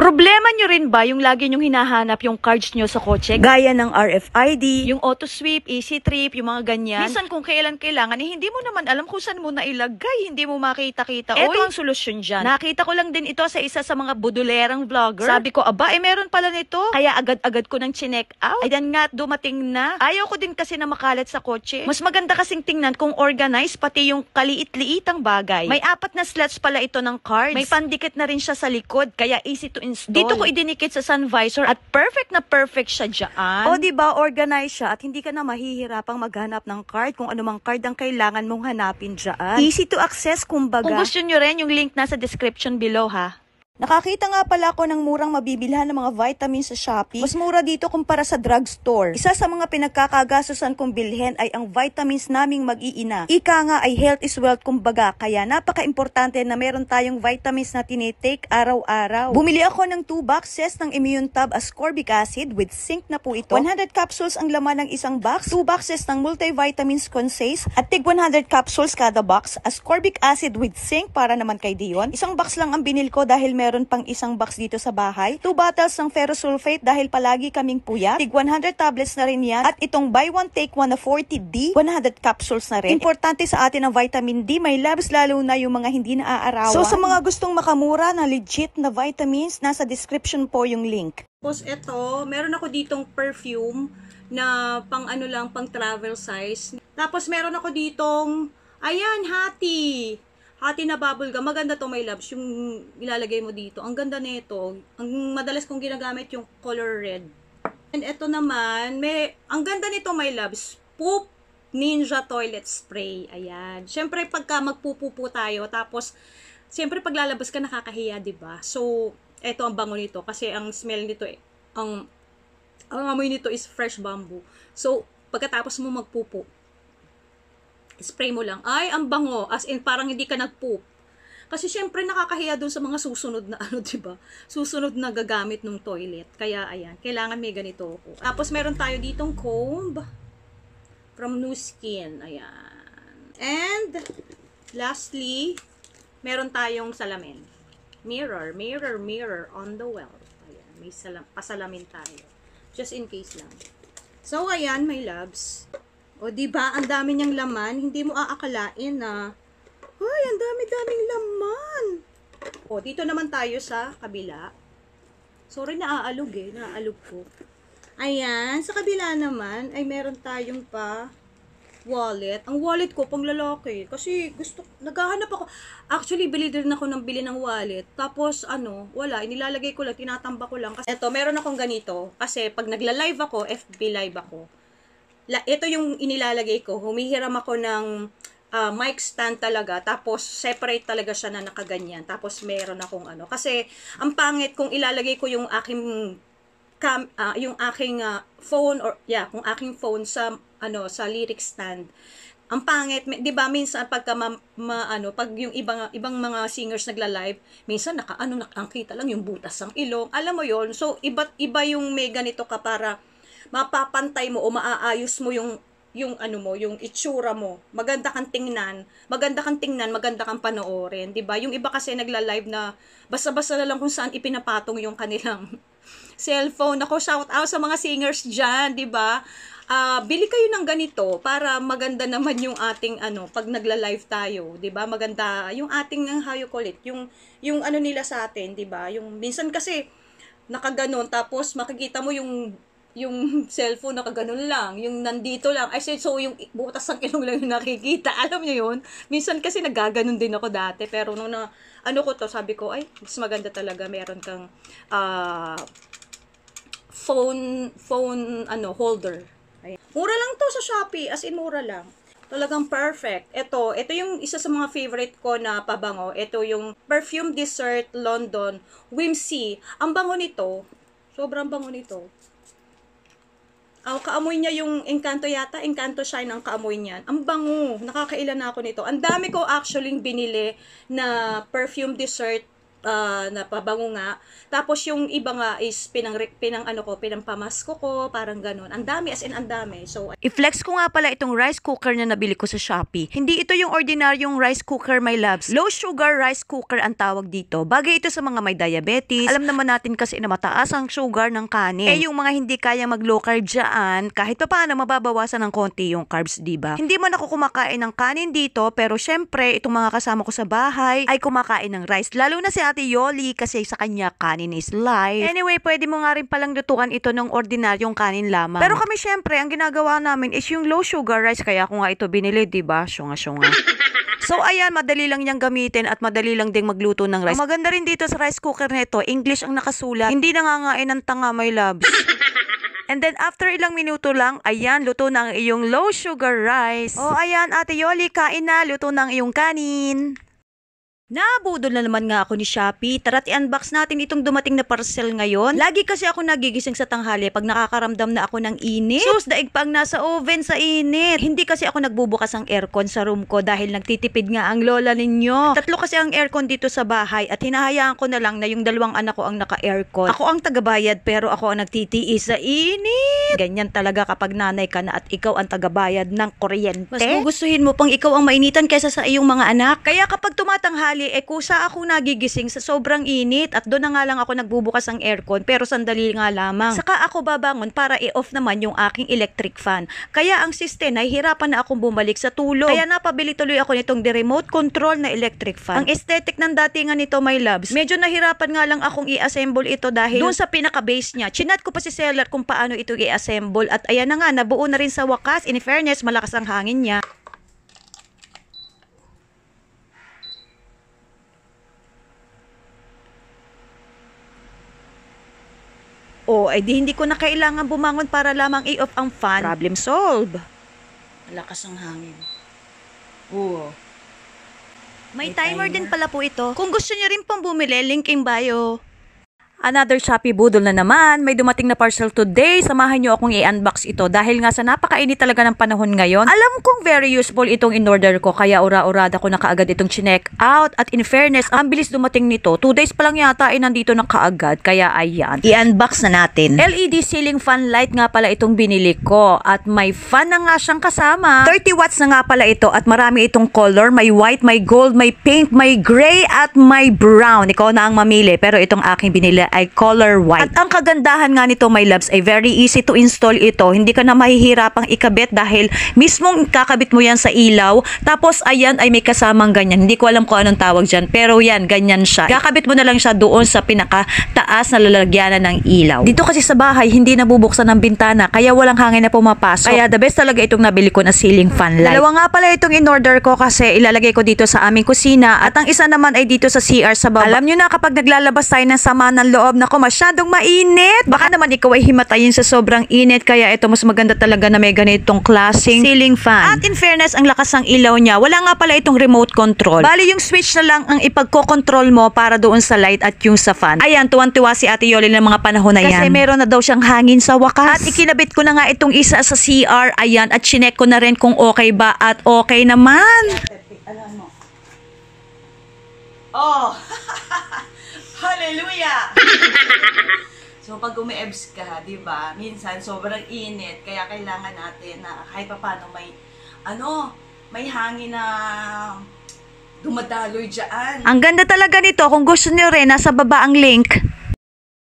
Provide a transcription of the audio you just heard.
Problema nyo rin ba yung lagi nyong hinahanap yung cards nyo sa kotse? Gaya ng RFID, yung auto sweep, easy trip, yung mga ganyan. Minsan kung kailan kailangan, hindi mo naman alam kung saan mo nailagay, hindi mo makita-kita. Ito ang solusyon dyan. Nakita ko lang din ito sa isa sa mga budulerang vlogger. Sabi ko, aba, meron pala nito. Kaya agad-agad ko nang chinek out. Ayan nga, dumating na. Ayaw ko din kasi na makalat sa kotse. Mas maganda kasing tingnan kung organized, pati yung kaliit-liitang bagay. May 4 na slots pala ito ng cards. May pandikit na rin siya sa likod, kaya easy to install. Dito ko idinikit sa sun visor at perfect na perfect siya dyan. O diba, organize siya at hindi ka na mahihirapang maghanap ng card kung anumang card ang kailangan mong hanapin dyan. Easy to access, kumbaga. Kung gusto nyo rin, yung link nasa description below ha. Nakakita nga pala ako ng murang mabibilhan ng mga vitamins sa Shopee. Mas mura dito kumpara sa drugstore. Isa sa mga pinagkakagastusan kong bilhin ay ang vitamins naming mag-iina. Ika nga ay health is wealth kumbaga, kaya napaka-importante na meron tayong vitamins na tinitake araw-araw. Bumili ako ng 2 boxes ng Immune Tab ascorbic acid with zinc na po ito. 100 capsules ang laman ng isang box, 2 boxes ng multivitamins Consace at tig 100 capsules kada box, ascorbic acid with zinc para naman kay Dion. Isang box lang ang binil ko dahil meron pang isang box dito sa bahay. 2 bottles ng ferrosulfate dahil palagi kaming puyat. Tig 100 tablets na rin yan. At itong buy one take one na 40D, 100 capsules na rin. Importante sa atin ang vitamin D. May labs lalo na yung mga hindi naaarawan. So sa mga gustong makamura na legit na vitamins, nasa description po yung link. Tapos ito, meron ako ditong perfume na pang ano lang, pang travel size. Tapos meron ako ditong, ayan, Hati na bubble gum. Maganda to, my loves, yung ilalagay mo dito. Ang ganda nito. Ang madalas kong ginagamit yung color red. And ito naman, ang ganda nito, my loves, Poop Ninja Toilet Spray. Ayan. Siyempre, pagka magpupupo tayo, tapos, siyempre, paglalabas ka, nakakahiya, diba? So, ito ang bango nito. Kasi ang smell nito, ang amoy nito is fresh bamboo. So, pagkatapos mo magpupo, spray mo lang. Ay, ang bango. As in, parang hindi ka nag-poop. Kasi syempre nakakahiya dun sa mga susunod na ano, diba? Susunod na gagamit ng toilet. Kaya, ayan. Kailangan may ganito ako. Tapos, meron tayo ditong comb from Nu Skin. Ayan. And, lastly, meron tayong salamin. Mirror on the wall. Ayan. May pasalamin tayo. Just in case lang. So, ayan, my loves. O, diba? Ang dami niyang laman. Hindi mo aakalain na, ay, ang dami-daming laman. O, dito naman tayo sa kabila. Sorry, naaalog eh. Naaalog ko. Ayan. Sa kabila naman, ay meron tayong pa wallet. Ang wallet ko, pang lalaki. Kasi, naghahanap ako. Actually, bili din ako ng bili ng wallet. Tapos, wala. Inilalagay ko lang, tinatamba ko lang. Kasi, eto, meron akong ganito. Kasi, pag nagla-live ako, FB live ako, ito yung inilalagay ko. Humihiram ako ng mic stand talaga. Tapos, separate talaga siya na nakaganyan. Tapos, meron akong Kasi, ang pangit kung ilalagay ko yung aking phone kung aking phone sa sa lyric stand. Ang pangit, 'di ba, minsan pagka pag yung ibang mga singers nagla-live, minsan nakangkita lang yung butas ng ilong. Alam mo 'yon. So, iba yung may ganito ka para mapapantay mo o maaayos mo yung itsura mo. Maganda kang tingnan, maganda kang panoorin, 'di ba? Yung iba kasi nagla-live na basta-basta na lang kung saan ipinapatong yung kanilang cellphone. Ako, shout out sa mga singers diyan, 'di ba? Bili kayo ng ganito para maganda naman yung ating pag nagla-live tayo, 'di ba? Maganda yung ating yung nila sa atin, 'di ba? Yung minsan kasi nakaganon, tapos makikita mo yung cellphone nakaganon lang, yung nandito lang. So yung butas ng ilong lang yung nakikita. Alam niyo yun? Minsan kasi nagaganon din ako dati, pero nung sabi ko, ay, mas maganda talaga meron kang phone holder. Ayan. Mura lang to sa Shopee, as in mura lang. Talagang perfect. Ito yung isa sa mga favorite ko na pabango. Ito yung Perfume Dessert London Whimsy. Ang bango nito, sobrang bango nito. Kaamoy niya yung Encanto yata. Encanto Shine ang kaamoy niyan. Ang bango. Nakakailan na ako nito. Ang dami ko actually binili na perfume dessert napabango nga. Tapos yung iba nga is pinampamasko ko, parang ganun. Ang dami, as in ang dami. So, I-flex ko nga pala itong rice cooker na nabili ko sa Shopee. Hindi ito yung ordinaryong rice cooker, my loves. Low sugar rice cooker ang tawag dito. Bagay ito sa mga may diabetes. Alam naman natin kasi na mataas ang sugar ng kanin. Eh yung mga hindi kaya mag-low carb dyan, kahit pa paano mababawasan ng konti yung carbs, diba? Hindi man ako kumakain ng kanin dito, pero syempre, itong mga kasama ko sa bahay ay kumakain ng rice. Lalo na si Ate Yoli kasi sa kanya kanin is life. Anyway, pwede mo nga rin palang lutuan ito ng ordinaryong kanin lamang. Pero kami syempre, ang ginagawa namin is yung low sugar rice. Kaya ako nga ito binili, diba? Syunga-syunga. So ayan, madali lang niyang gamitin at madali lang ding magluto ng rice. Ang maganda rin dito sa rice cooker nito, English ang nakasulat. Hindi nangangain ng tanga, my loves. And then after ilang minuto lang, ayan, luto na ang iyong low sugar rice. Oh, ayan, Ate Yoli, kain na, luto na ang iyong kanin. Nabudol na naman nga ako ni Shopee. Tara't i-unbox natin itong dumating na parcel ngayon. Lagi kasi ako nagigising sa tanghali pag nakakaramdam na ako ng init. Sus, daig pang nasa oven sa init. Hindi kasi ako nagbubukas ang aircon sa room ko dahil nagtitipid nga ang lola ninyo. Tatlo kasi ang aircon dito sa bahay at hinahayaan ko na lang na yung dalawang anak ko ang naka-aircon. Ako ang tagabayad pero ako ang nagtitiis sa init. Ganyan talaga kapag nanay ka na at ikaw ang tagabayad ng kuryente. Mas gugustuhin mo pang ikaw ang mainitan kaysa sa iyong mga anak. Kaya kapag tumatanghali, kusa ako nagigising sa sobrang init at doon na nga lang ako nagbubukas ng aircon pero sandali nga lamang. Saka ako babangon para i-off naman yung aking electric fan. Kaya ang system, nahihirapan na akong bumalik sa tulog. Kaya napabili tuloy ako nitong remote control na electric fan. Ang aesthetic ng datingan nito, my loves, medyo nahirapan nga lang akong i-assemble ito dahil doon sa pinaka-base niya. Chinat ko pa si seller kung paano ito i-assemble at ayan na nga, nabuo na rin sa wakas. In fairness, malakas ang hangin niya. Oh, ay di hindi ko na kailangan bumangon para lamang i-off ang fan. Problem solved. malakas ang hangin. Oo. May timer din pala po ito. Kung gusto niyo rin pong bumili, link in bio. Another Shopee budol na naman. May dumating na parcel today. Samahan nyo akong i-unbox ito dahil nga sa napakainit talaga ng panahon ngayon. Alam kong very useful itong in-order ko kaya ura-urada ko na kaagad itong chinek out. At in fairness, ang bilis dumating nito. 2 days pa lang yata ay nandito na kaagad. Kaya ayan, i-unbox na natin. LED ceiling fan light nga pala itong binili ko. At may fan na nga siyang kasama. 30 watts na nga pala ito at marami itong color. May white, may gold, may pink, may gray at may brown. Ikaw na ang mamili pero itong aking binili ay color white. At ang kagandahan nga nito, my loves, ay very easy to install ito. Hindi ka na mahihirapang ikabit dahil mismong kakabit mo yan sa ilaw. Tapos ayan ay may kasamang ganyan. Hindi ko alam kung anong tawag dyan. Pero yan, ganyan siya. Kakabit mo na lang siya doon sa pinakataas na lalagyanan ng ilaw. Dito kasi sa bahay, hindi nabubuksan ng bintana. Kaya walang hangin na pumapasok. Kaya the best talaga itong nabili ko na ceiling fan light. Dalawa nga pala itong in-order ko kasi ilalagay ko dito sa aming kusina. At ang isa naman ay dito sa CR sa baba. Alam nyo na kapag naglalabas tayo ng sama ng loob, nako masyadong mainit. Baka naman ikaw ay himatayin sa sobrang init kaya ito mas maganda talaga na may ganitong klaseng ceiling fan. At in fairness, ang lakas ng ilaw niya. Wala nga pala itong remote control. Bali yung switch na lang ang ipagko-control mo para doon sa light at yung sa fan. Ayan, tuwan-tuwa si Ate Yoli ng mga panahon na yan. Kasi meron na daw siyang hangin sa wakas. At ikinabit ko na nga itong isa sa CR. Ayan, at chinek ko na rin kung okay ba at okay naman. Alam mo. Oh! Hallelujah! So, pag umi-ebs ka, di ba, minsan sobrang init, kaya kailangan natin na kahit pa paano may hangin na dumadaloy dyan. Ang ganda talaga nito. Kung gusto niyo rin, nasa baba ang link.